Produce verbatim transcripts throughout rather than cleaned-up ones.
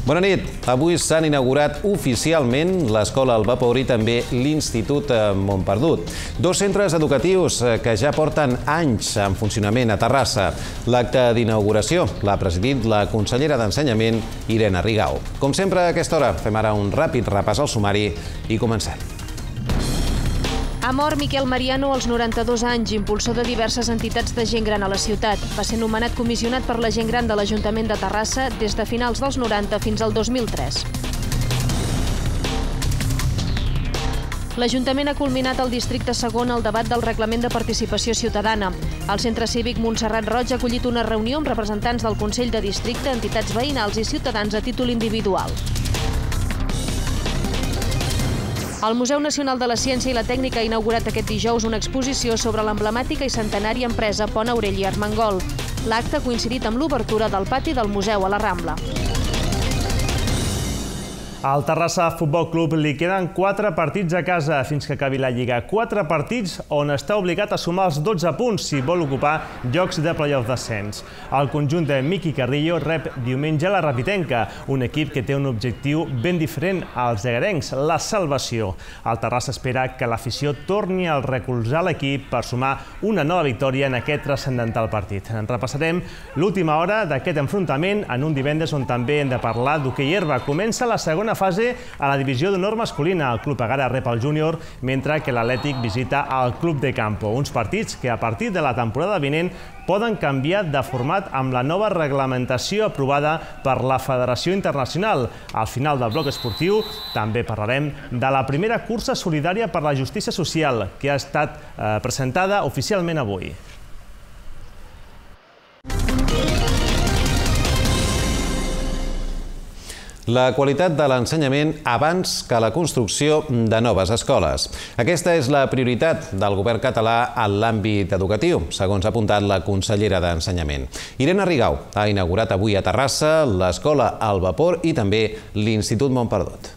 Bona nit. Avui s'han inaugurat oficialment l'Escola al Vapor i també l'Institut Montperdut. Dos centres educatius que ja porten anys en funcionament a Terrassa. L'acte d'inauguració l'ha presidit la consellera d'Ensenyament, Irene Rigau. Com sempre a aquesta hora, fem ara un ràpid repàs al sumari i comencem. Ha mort Miquel Mariano als noranta-dos anys, impulsor de diverses entitats de gent gran a la ciutat. Va ser nomenat comissionat per la gent gran de l'Ajuntament de Terrassa des de finals dels noranta fins al dos mil tres. L'Ajuntament ha culminat al districte segon el debat del reglament de participació ciutadana. El Centre Cívic Montserrat Roig ha acollit una reunió amb representants del Consell de Districte, entitats veïnals i ciutadans a títol individual. El Museu Nacional de la Ciència i la Tècnica ha inaugurat aquest dijous una exposició sobre l'emblemàtica i centenària empresa Pont Aureli i Armengol. L'acte ha coincidit amb l'obertura del pati del museu a la Rambla. Al Terrassa Futbol Club li queden quatre partits a casa fins que acabi la Lliga. Quatre partits on està obligat a sumar els dotze punts si vol ocupar llocs de playoff d'ascens. El conjunt de Miqui Carrillo rep diumenge la Rapitenca, un equip que té un objectiu ben diferent als egarencs, la salvació. El Terrassa espera que l'afició torni a recolzar l'equip per sumar una nova victòria en aquest transcendental partit. En repassarem l'última hora d'aquest enfrontament en un divendres on també hem de parlar d'hoquei herba. Comença la segona fase a la divisió d'honor masculina. El Club Egara rep el júnior, mentre que l'Atlètic visita el Club de Campo. Uns partits que a partir de la temporada vinent poden canviar de format amb la nova reglamentació aprovada per la Federació Internacional. Al final del bloc esportiu també parlarem de la primera cursa solidària per la justícia social, que ha estat eh, presentada oficialment avui. La qualitat de l'ensenyament abans que la construcció de noves escoles. Aquesta és la prioritat del govern català en l'àmbit educatiu, segons ha apuntat la consellera d'Ensenyament. Irene Rigau ha inaugurat avui a Terrassa l'Escola al Vapor i també l'Institut Montperdut.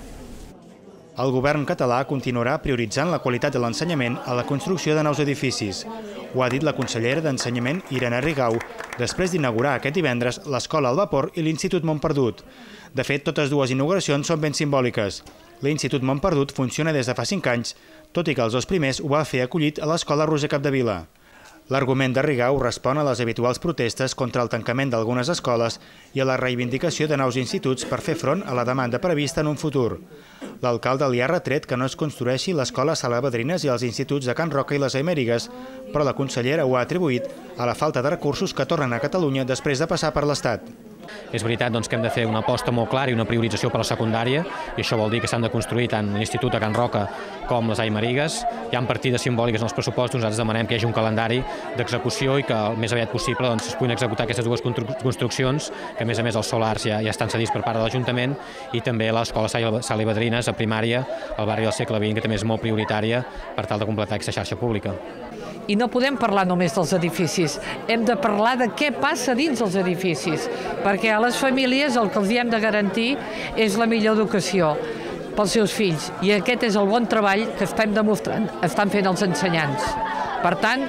El govern català continuarà prioritzant la qualitat de l'ensenyament a la construcció de nous edificis. Ho ha dit la consellera d'Ensenyament, Irene Rigau, després d'inaugurar aquest divendres l'Escola al Vapor i l'Institut Montperdut. De fet, totes dues inauguracions són ben simbòliques. L'Institut Montperdut funciona des de fa cinc anys, tot i que els dos primers ho va fer acollit a l'Escola Roger Capdevila. L'argument de Rigau respon a les habituals protestes contra el tancament d'algunes escoles i a la reivindicació de nous instituts per fer front a la demanda prevista en un futur. L'alcalde li ha retret que no es construeixi l'escola Sala Badrines i els instituts de Can Roca i les Aimèries, però la consellera ho ha atribuït a la falta de recursos que tornen a Catalunya després de passar per l'Estat. És veritat doncs, que hem de fer una aposta molt clara i una priorització per a la secundària, i això vol dir que s'han de construir tant l'Institut de Can Roca com les Aimèries. Hi ha partides simbòliques en els pressupostos, nosaltres demanem que hi hagi un calendari d'execució i que el més aviat possible doncs, es puguin executar aquestes dues construccions, que a més a més els solars ja, ja estan cedits per part de l'Ajuntament, i també l'escola Sala i Badrines a primària, al barri del segle vint, que també és molt prioritària per tal de completar aquesta xarxa pública. I no podem parlar només dels edificis, hem de parlar de què passa dins els edificis, perquè a les famílies el que els hem de garantir és la millor educació pels seus fills, i aquest és el bon treball que estem demostrant, estan fent els ensenyants. Per tant,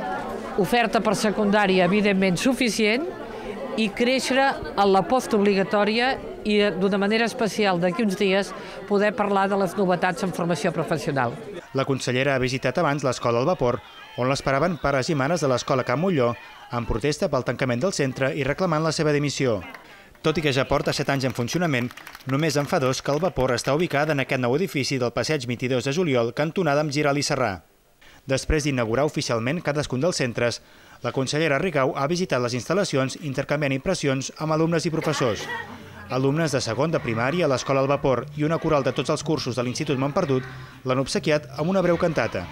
oferta per secundària evidentment suficient i créixer en la postobligatòria i d'una manera especial d'aquí uns dies poder parlar de les novetats en formació professional. La consellera ha visitat abans l'Escola al Vapor, on l'esperaven pares i mares de l'Escola Can Molló, en protesta pel tancament del centre i reclamant la seva dimissió. Tot i que ja porta set anys en funcionament, només en fa dos que el Vapor està ubicat en aquest nou edifici del passeig vint-i-dos de juliol, cantonada amb Giral i Serrà. Després d'inaugurar oficialment cadascun dels centres, la consellera Rigau ha visitat les instal·lacions intercanviant impressions amb alumnes i professors. Alumnes de segon de primària a l'Escola al Vapor i una coral de tots els cursos de l'Institut Montperdut l'han obsequiat amb una breu cantata.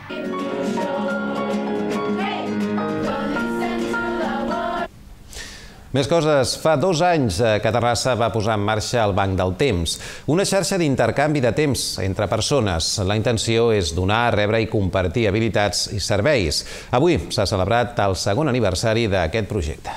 Més coses. Fa dos anys que Terrassa va posar en marxa el Banc del Temps, una xarxa d'intercanvi de temps entre persones. La intenció és donar, rebre i compartir habilitats i serveis. Avui s'ha celebrat el segon aniversari d'aquest projecte.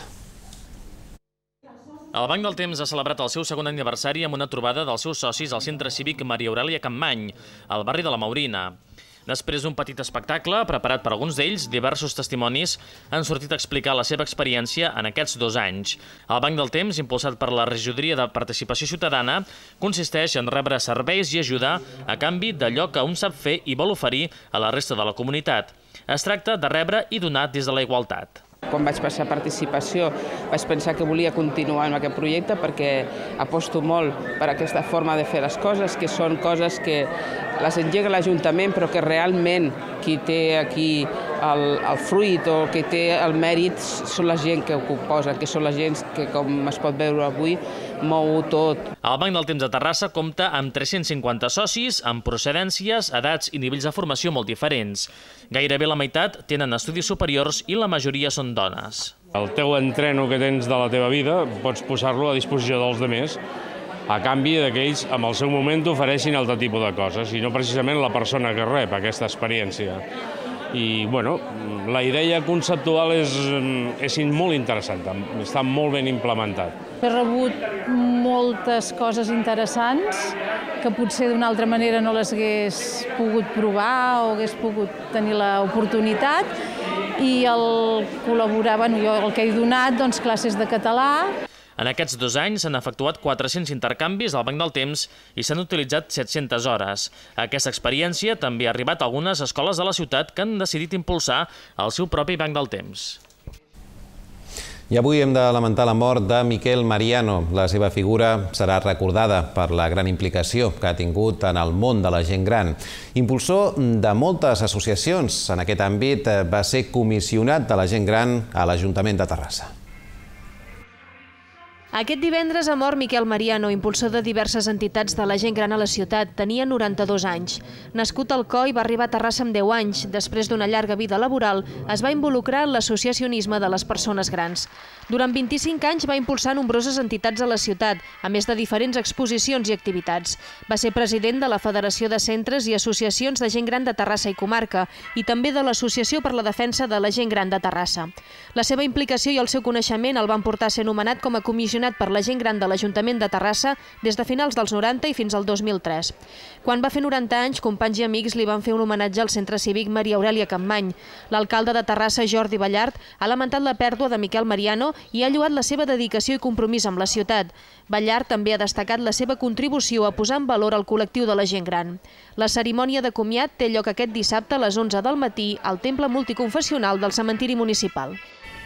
El Banc del Temps ha celebrat el seu segon aniversari amb una trobada dels seus socis al Centre Cívic Maria Aurèlia Campmany, al barri de la Maurina. Després d'un petit espectacle preparat per alguns d'ells, diversos testimonis han sortit a explicar la seva experiència en aquests dos anys. El Banc del Temps, impulsat per la Regidoria de Participació Ciutadana, consisteix en rebre serveis i ajuda a canvi d'allò que un sap fer i vol oferir a la resta de la comunitat. Es tracta de rebre i donar des de la igualtat. Quan vaig passar a participació vaig pensar que volia continuar amb aquest projecte perquè aposto molt per aquesta forma de fer les coses, que són coses que les engega l'Ajuntament però que realment qui té aquí el, el fruit o que té el mèrit són la gent que ho posa, que són la gent que, com es pot veure avui, mou tot. El Banc del Temps de Terrassa compta amb tres-cents cinquanta socis amb procedències, edats i nivells de formació molt diferents. Gairebé la meitat tenen estudis superiors i la majoria són dones. El teu entreno que tens de la teva vida pots posar-lo a disposició dels altres a canvi que ells en el seu moment t'ofereixin altre tipus de coses i no precisament la persona que rep aquesta experiència. I, bueno, la idea conceptual és, és molt interessant, està molt ben implementat. He rebut moltes coses interessants que potser d'una altra manera no les hagués pogut provar o hagués pogut tenir l'oportunitat i el col·laborar, bueno, jo el que he donat, doncs, classes de català. En aquests dos anys s'han efectuat quatre-cents intercanvis al Banc del Temps i s'han utilitzat set-centes hores. Aquesta experiència també ha arribat a algunes escoles de la ciutat que han decidit impulsar el seu propi Banc del Temps. I avui hem de lamentar la mort de Miquel Mariano. La seva figura serà recordada per la gran implicació que ha tingut en el món de la gent gran. Impulsor de moltes associacions en aquest àmbit, va ser comissionat de la gent gran a l'Ajuntament de Terrassa. Aquest divendres ha mort Miquel Mariano, impulsor de diverses entitats de la gent gran a la ciutat. Tenia noranta-dos anys. Nascut al Coi, va arribar a Terrassa amb deu anys. Després d'una llarga vida laboral, es va involucrar en l'associacionisme de les persones grans. Durant vint-i-cinc anys va impulsar nombroses entitats a la ciutat, a més de diferents exposicions i activitats. Va ser president de la Federació de Centres i Associacions de Gent Gran de Terrassa i Comarca i també de l'Associació per la Defensa de la Gent Gran de Terrassa. La seva implicació i el seu coneixement el van portar a ser nomenat com a comissionat per la gent gran de l'Ajuntament de Terrassa des de finals dels noranta i fins al dos mil tres. Quan va fer noranta anys, companys i amics li van fer un homenatge al Centre Cívic Maria Aurèlia Campmany. L'alcalde de Terrassa, Jordi Ballart, ha lamentat la pèrdua de Miquel Mariano i ha lloat la seva dedicació i compromís amb la ciutat. Ballart també ha destacat la seva contribució a posar en valor el col·lectiu de la gent gran. La cerimònia de comiat té lloc aquest dissabte a les onze del matí al Temple Multiconfessional del Cementiri Municipal.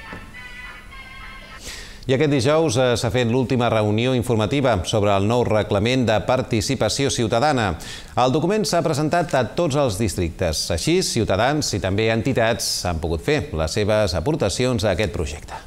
I aquest dijous s'ha fet l'última reunió informativa sobre el nou reglament de participació ciutadana. El document s'ha presentat a tots els districtes. Així, ciutadans i també entitats han pogut fer les seves aportacions a aquest projecte.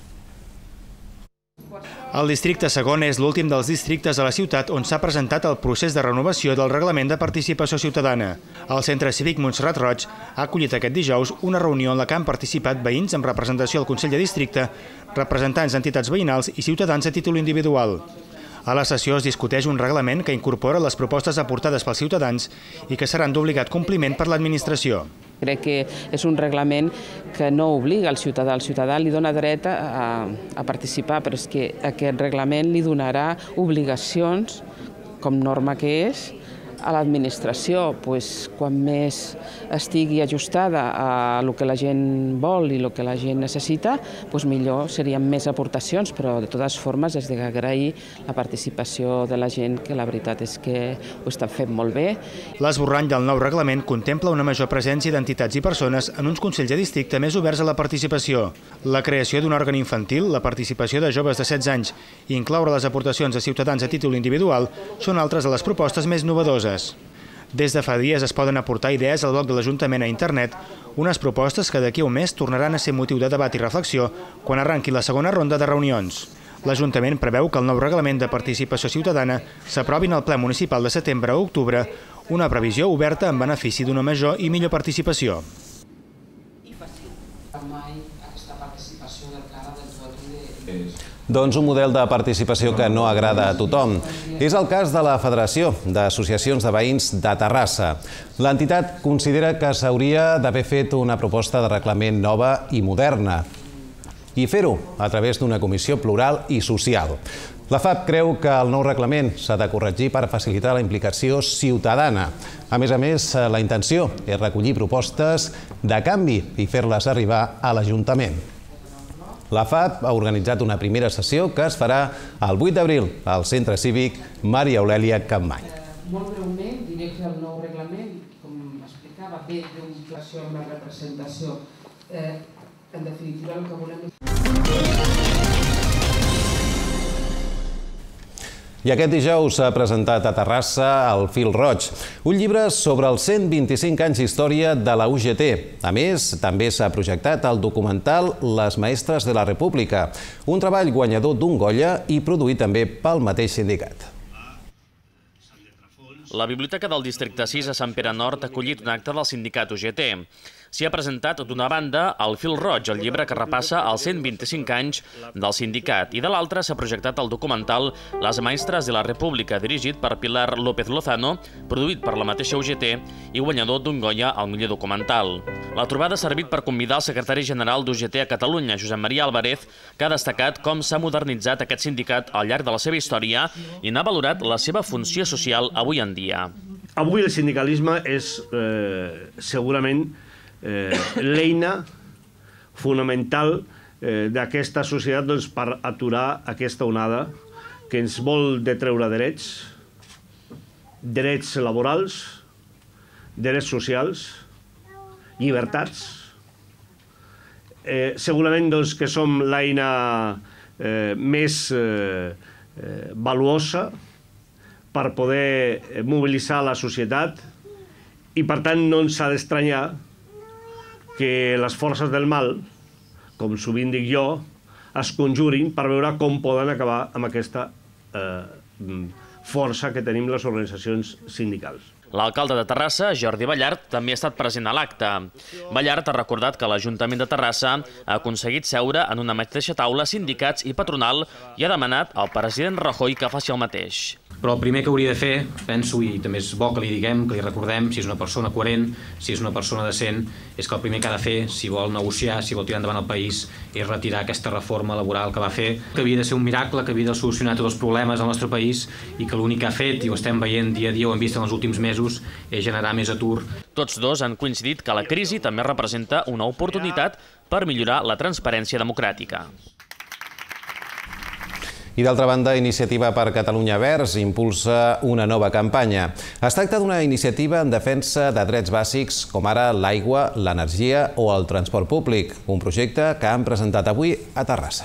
El districte segon és l'últim dels districtes de la ciutat on s'ha presentat el procés de renovació del Reglament de Participació Ciutadana. El Centre Cívic Montserrat Roig ha acollit aquest dijous una reunió en la que han participat veïns amb representació al Consell de Districte, representants d'entitats veïnals i ciutadans a títol individual. A la sessió es discuteix un reglament que incorpora les propostes aportades pels ciutadans i que seran d'obligat compliment per l'administració. Crec que és un reglament que no obliga al ciutadà. El ciutadà li dona dret a, a participar, però és que aquest reglament li donarà obligacions, com norma que és, a l'administració. Pues, quan més estigui ajustada a el que la gent vol i el que la gent necessita, pues millor serien més aportacions, però de totes formes és d'agrair la participació de la gent, que la veritat és que ho estan fent molt bé. L'esborrany del nou reglament contempla una major presència d'entitats i persones en uns consells de districte més oberts a la participació, la creació d'un òrgan infantil, la participació de joves de setze anys i incloure les aportacions de ciutadans a títol individual són altres de les propostes més innovadores. Des de fa dies es poden aportar idees al blog de l'Ajuntament a internet, unes propostes que d'aquí a un mes tornaran a ser motiu de debat i reflexió quan arranqui la segona ronda de reunions. L'Ajuntament preveu que el nou reglament de participació ciutadana s'aprovi en el ple municipal de setembre o octubre, una previsió oberta en benefici d'una major i millor participació. Doncs un model de participació que no agrada a tothom. És el cas de la Federació d'Associacions de Veïns de Terrassa. L'entitat considera que s'hauria d'haver fet una proposta de reglament nova i moderna i fer-ho a través d'una comissió plural i social. La F A P creu que el nou reglament s'ha de corregir per facilitar la implicació ciutadana. A més a més, la intenció és recollir propostes de canvi i fer-les arribar a l'Ajuntament. La F A P ha organitzat una primera sessió que es farà el vuit d'abril al Centre Cívic Maria Aurèlia Campmany. Molt breument diré que el nou reglament, com explicava, ve d'una situació amb la representació. En definitiva, el que volem és... I aquest dijous s'ha presentat a Terrassa el Fil Roig, un llibre sobre els cent vint-i-cinc anys d'història de la U G T. A més, també s'ha projectat el documental Les Maestres de la República, un treball guanyador d'un Goya i produït també pel mateix sindicat. La Biblioteca del Districte sis a Sant Pere Nord ha acollit un acte del sindicat U G T. S'hi ha presentat, d'una banda, el Fil Roig, el llibre que repassa els cent vint-i-cinc anys del sindicat, i de l'altra s'ha projectat el documental Les Maestres de la República, dirigit per Pilar López Lozano, produït per la mateixa U G T i guanyador d'un Goya al millor documental. La trobada ha servit per convidar el secretari general d'U G T a Catalunya, Josep Maria Álvarez, que ha destacat com s'ha modernitzat aquest sindicat al llarg de la seva història i n'ha valorat la seva funció social avui en dia. Avui el sindicalisme és eh, segurament Eh, l'eina fonamental eh, d'aquesta societat doncs, per aturar aquesta onada que ens vol detreure drets, drets laborals, drets socials, llibertats. Eh, segurament doncs, que som l'eina eh, més eh, eh, valuosa per poder mobilitzar la societat i, per tant, no ens ha d'estranyar que les forces del mal, com sovint dic jo, es conjurin per veure com poden acabar amb aquesta eh, força que tenim les organitzacions sindicals. L'alcalde de Terrassa, Jordi Ballart, també ha estat present a l'acte. Ballart ha recordat que l'Ajuntament de Terrassa ha aconseguit seure en una mateixa taula sindicats i patronal i ha demanat al president Rajoy que faci el mateix. Però el primer que hauria de fer, penso, i també és bo que li diguem, que li recordem, si és una persona coherent, si és una persona decent, és que el primer que ha de fer, si vol negociar, si vol tirar endavant el país, és retirar aquesta reforma laboral que va fer, que havia de ser un miracle, que havia de solucionar tots els problemes del nostre país i que l'únic que ha fet, i ho estem veient dia a dia, ho hem vist en els últims mesos, és generar més atur. Tots dos han coincidit que la crisi també representa una oportunitat per millorar la transparència democràtica. I d'altra banda, Iniciativa per Catalunya Verds impulsa una nova campanya. Es tracta d'una iniciativa en defensa de drets bàsics com ara l'aigua, l'energia o el transport públic, un projecte que han presentat avui a Terrassa.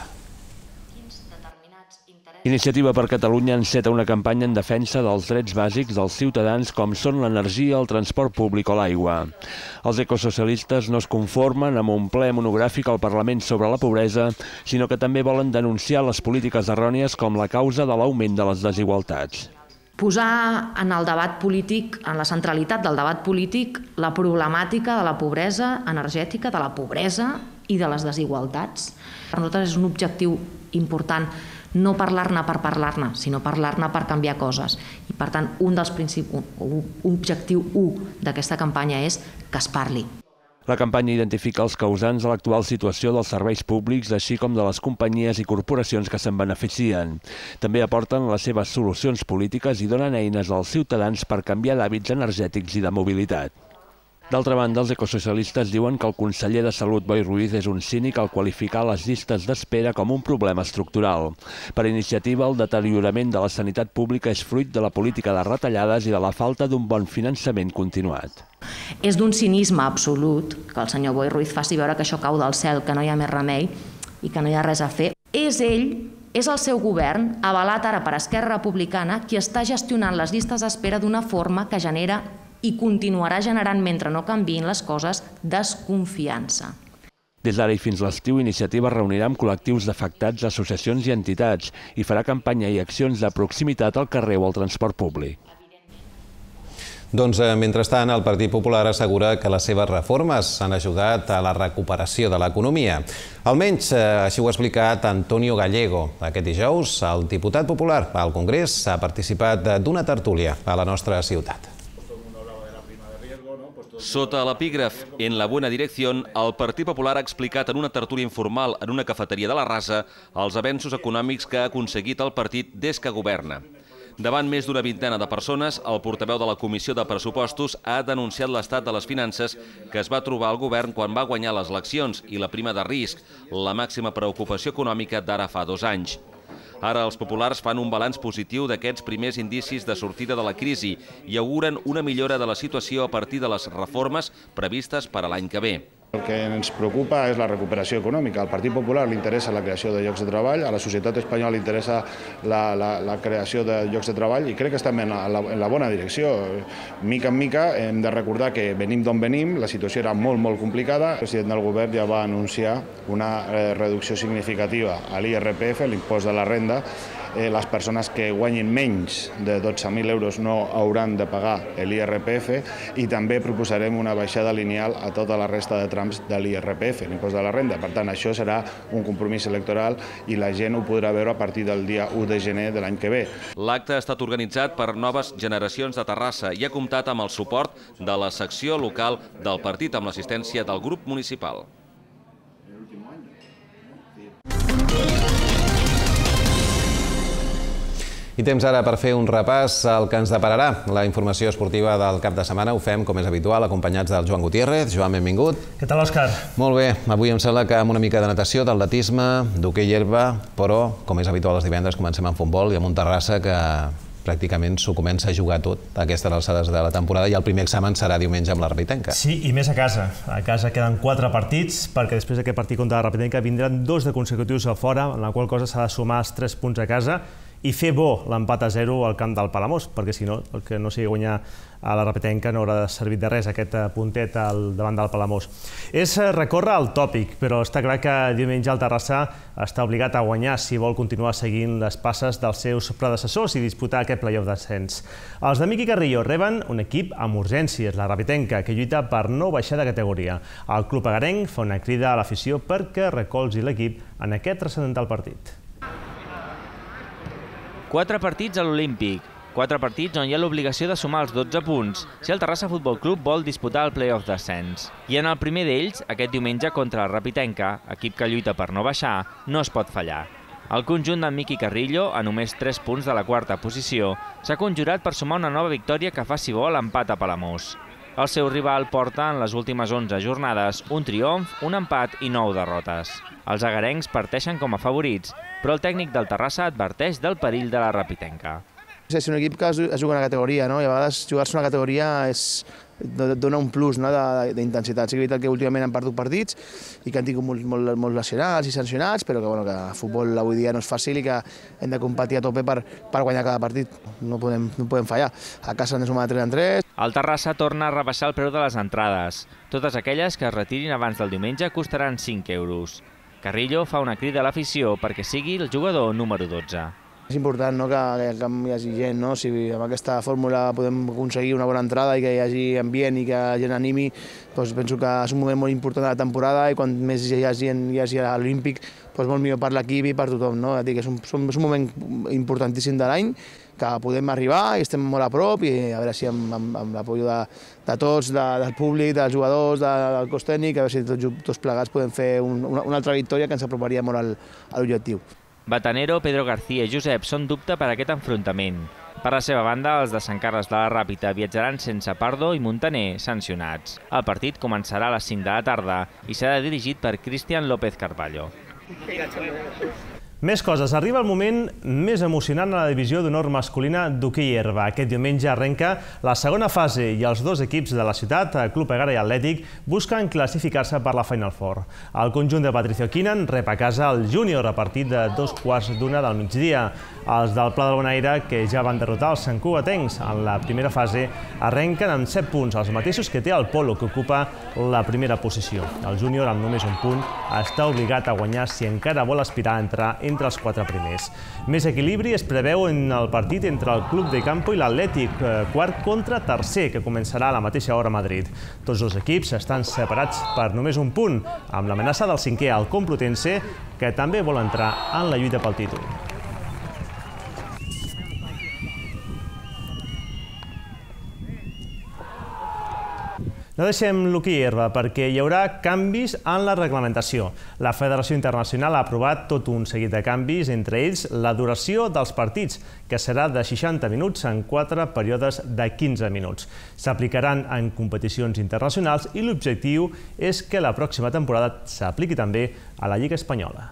Iniciativa per Catalunya enceta una campanya en defensa dels drets bàsics dels ciutadans com són l'energia, el transport públic o l'aigua. Els ecosocialistes no es conformen amb un ple monogràfic al Parlament sobre la pobresa, sinó que també volen denunciar les polítiques errònies com la causa de l'augment de les desigualtats. Posar en el debat polític, en la centralitat del debat polític, la problemàtica de la pobresa energètica, de la pobresa i de les desigualtats. Per nosaltres és un objectiu important no parlar-ne per parlar-ne, sinó parlar-ne per canviar coses. I, per tant, un dels principis, objectiu u d'aquesta campanya és que es parli. La campanya identifica els causants de l'actual situació dels serveis públics, així com de les companyies i corporacions que se'n beneficien. També aporten les seves solucions polítiques i donen eines als ciutadans per canviar d'hàbits energètics i de mobilitat. D'altra banda, els ecosocialistes diuen que el conseller de Salut, Boi Ruiz, és un cínic al qualificar les llistes d'espera com un problema estructural. Per Iniciativa, el deteriorament de la sanitat pública és fruit de la política de retallades i de la falta d'un bon finançament continuat. És d'un cinisme absolut que el senyor Boi Ruiz faci veure que això cau del cel, que no hi ha més remei i que no hi ha res a fer. És ell, és el seu govern, avalat ara per Esquerra Republicana, qui està gestionant les llistes d'espera d'una forma que genera i continuarà generant, mentre no canviïn les coses, desconfiança. Des d'ara i fins l'estiu, Iniciativa reunirà amb col·lectius d'afectats, associacions i entitats i farà campanya i accions de proximitat al carrer o al transport públic. Doncs, mentrestant, el Partit Popular assegura que les seves reformes han ajudat a la recuperació de l'economia. Almenys així ho ha explicat Antonio Gallego. Aquest dijous, el diputat popular al Congrés ha participat d'una tertúlia a la nostra ciutat. Sota l'epígraf «En la buena dirección», el Partit Popular ha explicat en una tertúlia informal en una cafeteria de la Rasa els avenços econòmics que ha aconseguit el partit des que governa. Davant més d'una vintena de persones, el portaveu de la Comissió de Pressupostos ha denunciat l'estat de les finances que es va trobar el govern quan va guanyar les eleccions i la prima de risc, la màxima preocupació econòmica d'ara fa dos anys. Ara els populars fan un balanç positiu d'aquests primers indicis de sortida de la crisi i auguren una millora de la situació a partir de les reformes previstes per a l'any que ve. El que ens preocupa és la recuperació econòmica. Al Partit Popular li interessa la creació de llocs de treball, a la societat espanyola li interessa la, la, la creació de llocs de treball i crec que estem en la, en la bona direcció. Mica en mica hem de recordar que venim d'on venim, la situació era molt, molt complicada. El president del govern ja va anunciar una eh, reducció significativa a l'I R P F, l'impost de la renda. Eh, les persones que guanyin menys de dotze mil euros no hauran de pagar l'I R P F i també proposarem una baixada lineal a tota la resta de trams de l'I R P F, l'impost de la renda. Per tant, això serà un compromís electoral i la gent ho podrà veure a partir del dia u de gener de l'any que ve. L'acte ha estat organitzat per Noves Generacions de Terrassa i ha comptat amb el suport de la secció local del partit amb l'assistència del grup municipal. I temps ara per fer un repàs al que ens depararà la informació esportiva del cap de setmana. Ho fem, com és habitual, acompanyats del Joan Gutiérrez. Joan, benvingut. Què tal, Òscar? Molt bé. Avui em sembla que amb una mica de natació, d'atletisme, d'hoquei herba, però, com és habitual els divendres, comencem amb futbol i amb un Terrassa que pràcticament s'ho comença a jugar tot a aquestes alçades de la temporada i el primer examen serà diumenge amb la Rapitenca. Sí, i més a casa. A casa queden quatre partits, perquè després d'aquest partit contra la Rapitenca vindran dos de consecutius a fora, en la qual cosa s'ha de sumar els tres punts a casa i fer bo l'empat a zero al camp del Palamós, perquè si no, el que no sigui guanyar a la Rapitenca no haurà servit de res aquest puntet al davant del Palamós. És recórrer al tòpic, però està clar que diumenge el Terrassa està obligat a guanyar si vol continuar seguint les passes dels seus predecessors i disputar aquest play-off d'ascens. Els de Miqui Carrillo reben un equip amb urgències, la Rapitenca, que lluita per no baixar de categoria. El club agarenc fa una crida a l'afició perquè recolzi l'equip en aquest transcendental partit. Quatre partits a l'Olímpic, quatre partits on hi ha l'obligació de sumar els dotze punts si el Terrassa Futbol Club vol disputar el play-off d'ascens. I en el primer d'ells, aquest diumenge contra la Rapitenca, equip que lluita per no baixar, no es pot fallar. El conjunt d'en Miqui Carrillo, a només tres punts de la quarta posició, s'ha conjurat per sumar una nova victòria que faci bo l'empat a Palamós. El seu rival porta en les últimes onze jornades un triomf, un empat i nou derrotes. Els agarencs parteixen com a favorits, però el tècnic del Terrassa adverteix del perill de la Rapitenca. És un equip que es juga una categoria, no? I a vegades jugar-se una categoria és, dona un plus, no? d'intensitat. Sí que és veritat que últimament han perdut partits i que han tingut molt, molt, molt lesionats i sancionats, però que, bueno, que el futbol avui dia no és fàcil i que hem de competir a tope per, per guanyar cada partit. No podem, no podem fallar. A casa hem de sumar de tres en tres. El Terrassa torna a rebaixar el preu de les entrades. Totes aquelles que es retirin abans del diumenge costaran cinc euros. Carrillo fa una crida a l'afició perquè sigui el jugador número dotze. És important, no, que, que hi hagi gent, no? Si amb aquesta fórmula podem aconseguir una bona entrada i que hi hagi ambient i que la gent animi, doncs penso que és un moment molt important de la temporada i quan més hi hagi gent hi hagi a l'Olímpic, doncs molt millor per l'equip i per tothom, no? És un, és un moment importantíssim de l'any que podem arribar i estem molt a prop i a veure si amb, amb, amb l'apoyo de, de tots, de, del públic, dels jugadors, de, del cos tècnic, a veure si tots, tots plegats podem fer un, una, una altra victòria que ens aproparia molt al, a l'objectiu. Batanero, Pedro García i Josep són dubte per aquest enfrontament. Per la seva banda, els de Sant Carles de la Ràpita viatjaran sense Pardo i Montaner sancionats. El partit començarà a les cinc de la tarda i serà dirigit per Cristian López Carballo. Més coses. Arriba el moment més emocionant a la divisió d'honor masculina d'hoquei herba. Aquest diumenge arrenca la segona fase i els dos equips de la ciutat, Club Egara i Atlètic, busquen classificar-se per la Final Four. El conjunt de Patricio Quinan rep a casa el júnior a partir de dos quarts d'una del migdia. Els del Pla del Bonaire, que ja van derrotar els santcugatencs en la primera fase, arrenquen amb set punts, els mateixos que té el Polo, que ocupa la primera posició. El júnior, amb només un punt, està obligat a guanyar si encara vol aspirar a entrar entre els quatre primers. Més equilibri es preveu en el partit entre el Club de Campo i l'Atlètic, quart contra tercer, que començarà a la mateixa hora a Madrid. Tots dos equips estan separats per només un punt, amb l'amenaça del cinquè, el Complutense, que també vol entrar en la lluita pel títol. No deixem l'hoquei herba perquè hi haurà canvis en la reglamentació. La Federació Internacional ha aprovat tot un seguit de canvis, entre ells la duració dels partits, que serà de seixanta minuts en quatre períodes de quinze minuts. S'aplicaran en competicions internacionals i l'objectiu és que la pròxima temporada s'apliqui també a la Lliga Espanyola.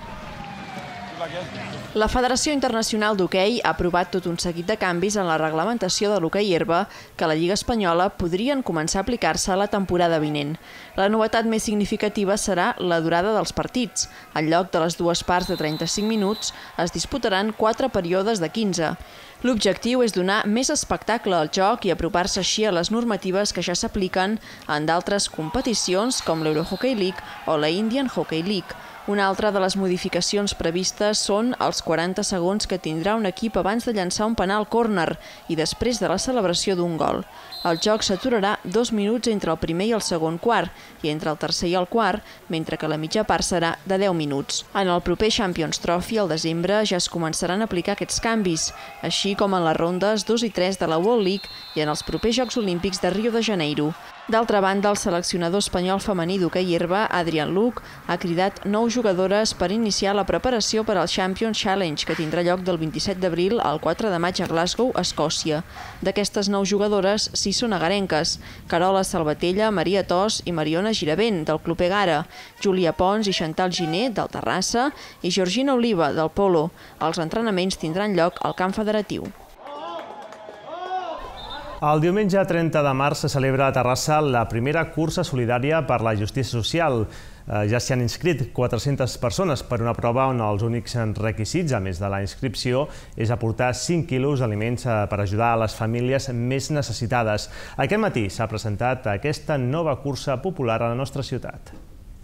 La Federació Internacional d'Hoquei ha aprovat tot un seguit de canvis en la reglamentació de l'hoquei herba que a la Lliga Espanyola podrien començar a aplicar-se a la temporada vinent. La novetat més significativa serà la durada dels partits. En lloc de les dues parts de trenta-cinc minuts, es disputaran quatre períodes de quinze. L'objectiu és donar més espectacle al joc i apropar-se així a les normatives que ja s'apliquen en d'altres competicions com l'Eurohockey League o la Indian Hockey League. Una altra de les modificacions previstes són els quaranta segons que tindrà un equip abans de llançar un penal córner i després de la celebració d'un gol. El joc s'aturarà dos minuts entre el primer i el segon quart i entre el tercer i el quart, mentre que la mitja part serà de deu minuts. En el proper Champions Trophy, al desembre, ja es començaran a aplicar aquests canvis, així com en les rondes dos i tres de la World League i en els propers Jocs Olímpics de Rio de Janeiro. D'altra banda, el seleccionador espanyol femení d'hoquei herba, Adrián Luc, ha cridat nou jugadores per iniciar la preparació per al Champions Challenge, que tindrà lloc del vint-i-set d'abril al quatre de maig a Glasgow, Escòcia. D'aquestes nou jugadores, sis són agarenques: Carola Salvatella, Maria Tos i Mariona Giravent, del Club Egara, Júlia Pons i Chantal Giné, del Terrassa, i Georgina Oliva, del Polo. Els entrenaments tindran lloc al camp federatiu. El diumenge trenta de març se celebra a Terrassa la primera cursa solidària per la justícia social. Ja s'hi han inscrit quatre-centes persones per una prova on els únics requisits, a més de la inscripció, és aportar cinc quilos d'aliments per ajudar a les famílies més necessitades. Aquest matí s'ha presentat aquesta nova cursa popular a la nostra ciutat.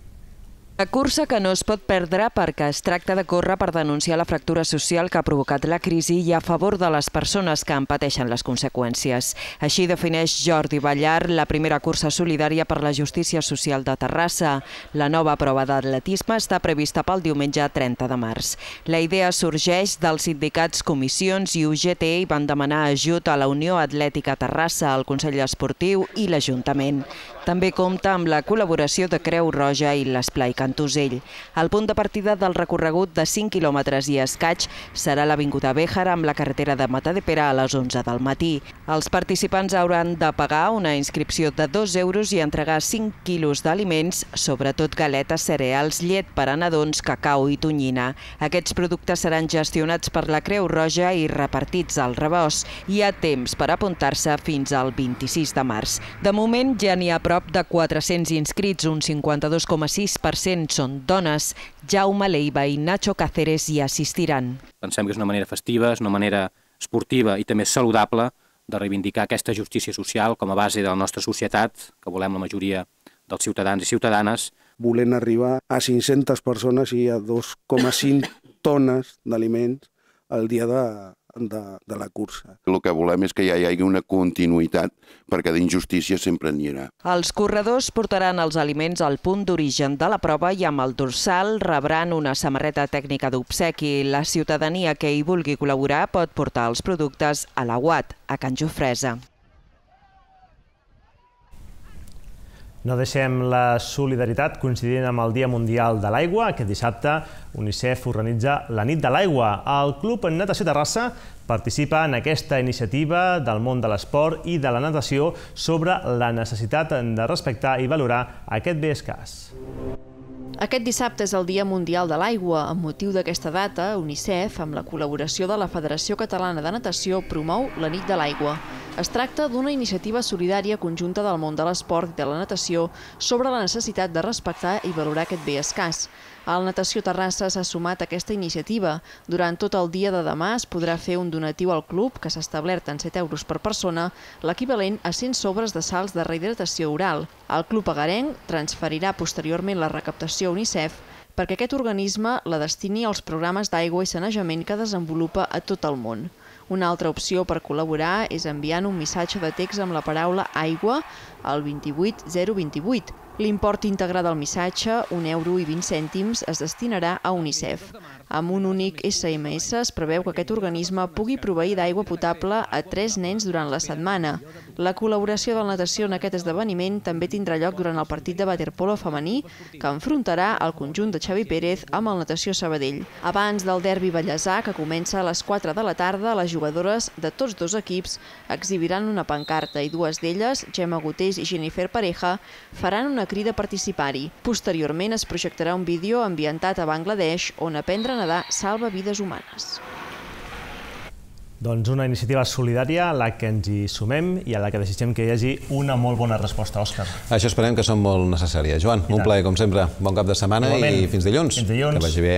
La cursa que no es pot perdre perquè es tracta de córrer per denunciar la fractura social que ha provocat la crisi i a favor de les persones que en pateixen les conseqüències. Així defineix Jordi Ballar la primera cursa solidària per la justícia social de Terrassa. La nova prova d'atletisme està prevista pel diumenge trenta de març. La idea sorgeix dels sindicats Comissions i U G T i van demanar ajut a la Unió Atlètica Terrassa, al Consell Esportiu i l'Ajuntament. També compta amb la col·laboració de Creu Roja i l'Esplai Cantosell. El punt de partida del recorregut de cinc quilòmetres i escaig serà l'Avinguda Béjar amb la carretera de Matadepera a les onze del matí. Els participants hauran de pagar una inscripció de dos euros i entregar cinc quilos d'aliments, sobretot galetes, cereals, llet per a nadons, cacau i tonyina. Aquests productes seran gestionats per la Creu Roja i repartits al rebost. Hi ha temps per apuntar-se fins al vint-i-sis de març. De moment ja n'hi ha prop de quatre-cents inscrits, un cinquanta-dos coma sis per cent són dones. Jaume Leiva i Nacho Cáceres hi assistiran. Pensem que és una manera festiva, és una manera esportiva i també saludable de reivindicar aquesta justícia social com a base de la nostra societat, que volem la majoria dels ciutadans i ciutadanes. Volem arribar a cinc-centes persones i a dos coma cinc tones d'aliments al dia de, de, de la cursa. El que volem és que ja hi hagi una continuïtat, perquè d'injustícia sempre n'hi haurà. Els corredors portaran els aliments al punt d'origen de la prova i amb el dorsal rebran una samarreta tècnica d'obsequi. La ciutadania que hi vulgui col·laborar pot portar els productes a la U A T, a Can Jofresa. No deixem la solidaritat coincidint amb el Dia Mundial de l'Aigua. Aquest dissabte, UNICEF organitza la Nit de l'Aigua. El Club Natació Terrassa participa en aquesta iniciativa del món de l'esport i de la natació sobre la necessitat de respectar i valorar aquest bé escàs. Aquest dissabte és el Dia Mundial de l'Aigua. Amb motiu d'aquesta data, UNICEF, amb la col·laboració de la Federació Catalana de Natació, promou la Nit de l'Aigua. Es tracta d'una iniciativa solidària conjunta del món de l'esport i de la natació sobre la necessitat de respectar i valorar aquest bé escàs. El Natació Terrassa s'ha sumat a aquesta iniciativa. Durant tot el dia de demà es podrà fer un donatiu al club, que s'ha establert en set euros per persona, l'equivalent a cent sobres de salts de rehidratació oral. El club agarenc transferirà posteriorment la recaptació a UNICEF perquè aquest organisme la destini als programes d'aigua i sanejament que desenvolupa a tot el món. Una altra opció per col·laborar és enviant un missatge de text amb la paraula aigua al vint-i-vuit zero vint-i-vuit L'import íntegre del missatge, un euro i vint cèntims, es destinarà a UNICEF. Amb un únic essa ema essa es preveu que aquest organisme pugui proveir d'aigua potable a tres nens durant la setmana. La col·laboració del natació en aquest esdeveniment també tindrà lloc durant el partit de waterpolo femení que enfrontarà el conjunt de Xavi Pérez amb el Natació Sabadell. Abans del derbi ballesà, que comença a les quatre de la tarda, les jugadores de tots dos equips exhibiran una pancarta i dues d'elles, Gemma Gutés i Jennifer Pareja, faran una crida a participar-hi. Posteriorment es projectarà un vídeo ambientat a Bangladesh on aprendre a nedar salva vides humanes. Doncs una iniciativa solidària a la que ens hi sumem i a la que desitgem que hi hagi una molt bona resposta, Òscar. Això esperem que són molt necessàries. Joan, un plaer, com sempre. Bon cap de setmana i fins dilluns. Fins dilluns. Que vagi bé.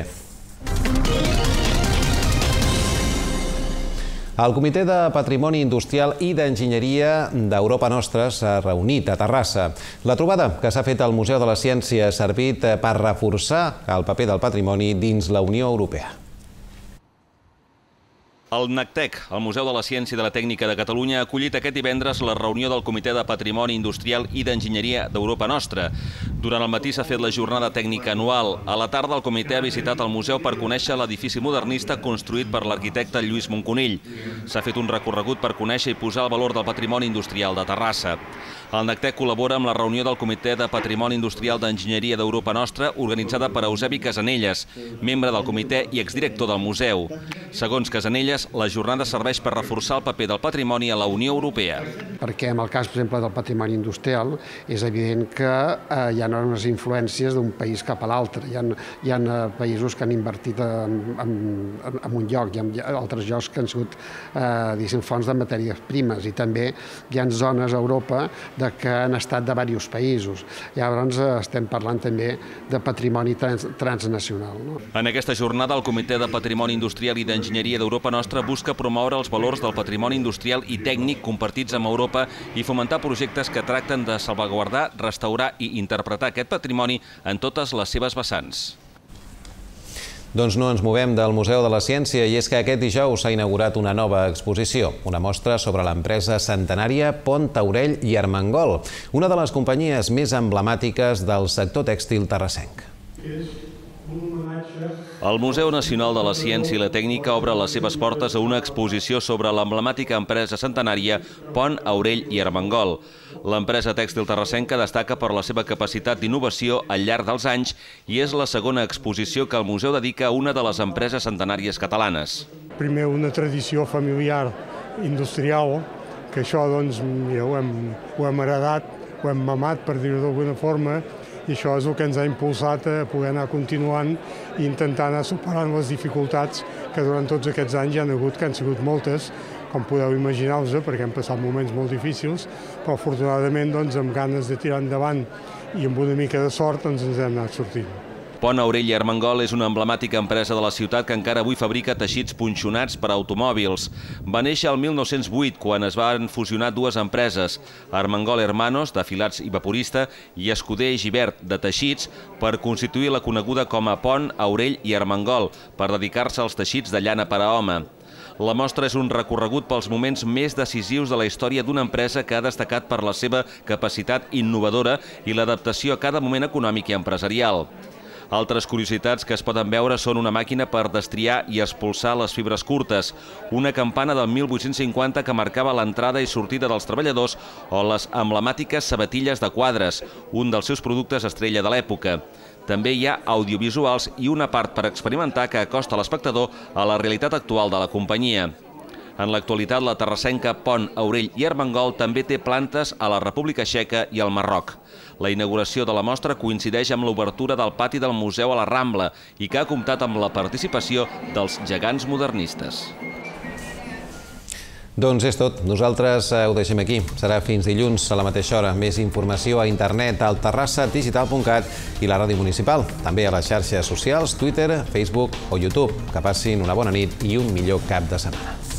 El Comitè de Patrimoni Industrial i d'Enginyeria d'Europa Nostra s'ha reunit a Terrassa. La trobada que s'ha fet al Museu de la Ciència ha servit per reforçar el paper del patrimoni dins la Unió Europea. El NACTEC, el Museu de la Ciència i de la Tècnica de Catalunya, ha acollit aquest divendres la reunió del Comitè de Patrimoni Industrial i d'Enginyeria d'Europa Nostra. Durant el matí s'ha fet la jornada tècnica anual. A la tarda el comitè ha visitat el museu per conèixer l'edifici modernista construït per l'arquitecte Lluís Monconill. S'ha fet un recorregut per conèixer i posar el valor del patrimoni industrial de Terrassa. El NACTEC col·labora amb la reunió del Comitè de Patrimoni Industrial d'Enginyeria d'Europa Nostra, organitzada per Eusebi Casanelles, membre del comitè i exdirector del museu. Segons Casanelles, la jornada serveix per reforçar el paper del patrimoni a la Unió Europea. Perquè en el cas, per exemple, del patrimoni industrial, és evident que eh, hi ha unes influències d'un país cap a l'altre. Hi ha, hi ha països que han invertit en, en, en un lloc, hi ha altres llocs que han sigut eh, fonts de matèries primes, i també hi ha zones a Europa de que han estat de diversos països. Llavors estem parlant també de patrimoni trans, transnacional. No? En aquesta jornada, el Comitè de Patrimoni Industrial i d'Enginyeria d'Europa Nostra busca promoure els valors del patrimoni industrial i tècnic compartits amb Europa i fomentar projectes que tracten de salvaguardar, restaurar i interpretar aquest patrimoni en totes les seves vessants. Doncs no ens movem del Museu de la Ciència i és que aquest dijous s'ha inaugurat una nova exposició, una mostra sobre l'empresa centenària Pont Aurell i Armengol, una de les companyies més emblemàtiques del sector tèxtil terrassenc. El Museu Nacional de la Ciència i la Tècnica obre les seves portes a una exposició sobre l'emblemàtica empresa centenària Pont Aurell i Armengol. L'empresa tèxtil terrassenca destaca per la seva capacitat d'innovació al llarg dels anys i és la segona exposició que el museu dedica a una de les empreses centenàries catalanes. Primer, una tradició familiar industrial, que això doncs, ja ho, hem, ho hem heredat, ho hem mamat, per dir-ho d'alguna forma, i això és el que ens ha impulsat a poder anar continuant i intentar anar superant les dificultats que durant tots aquests anys hi han hagut, que han sigut moltes, com podeu imaginar-vos, perquè hem passat moments molt difícils, però afortunadament doncs, amb ganes de tirar endavant i amb una mica de sort doncs, ens hem anat sortint. Pont Aurell i Armengol és una emblemàtica empresa de la ciutat que encara avui fabrica teixits punxonats per a automòbils. Va néixer el mil nou-cents vuit, quan es van fusionar dues empreses, Armengol Hermanos, de filats i vaporista, i Escuder i Gibert, de teixits, per constituir la coneguda com a Pont Aurell i Armengol, per dedicar-se als teixits de llana per a home. La mostra és un recorregut pels moments més decisius de la història d'una empresa que ha destacat per la seva capacitat innovadora i l'adaptació a cada moment econòmic i empresarial. Altres curiositats que es poden veure són una màquina per destriar i expulsar les fibres curtes, una campana del mil vuit-cents cinquanta que marcava l'entrada i sortida dels treballadors o les emblemàtiques sabatilles de quadres, un dels seus productes estrella de l'època. També hi ha audiovisuals i una part per experimentar que acosta l'espectador a la realitat actual de la companyia. En l'actualitat, la terrassenca Pont Aurell i Armengol també té plantes a la República Txeca i al Marroc. La inauguració de la mostra coincideix amb l'obertura del pati del museu a la Rambla i que ha comptat amb la participació dels gegants modernistes. Doncs és tot. Nosaltres ho deixem aquí. Serà fins dilluns a la mateixa hora. Més informació a internet al terrassa digital punt cat i la ràdio municipal. També a les xarxes socials, Twitter, Facebook o YouTube. Que passin una bona nit i un millor cap de setmana.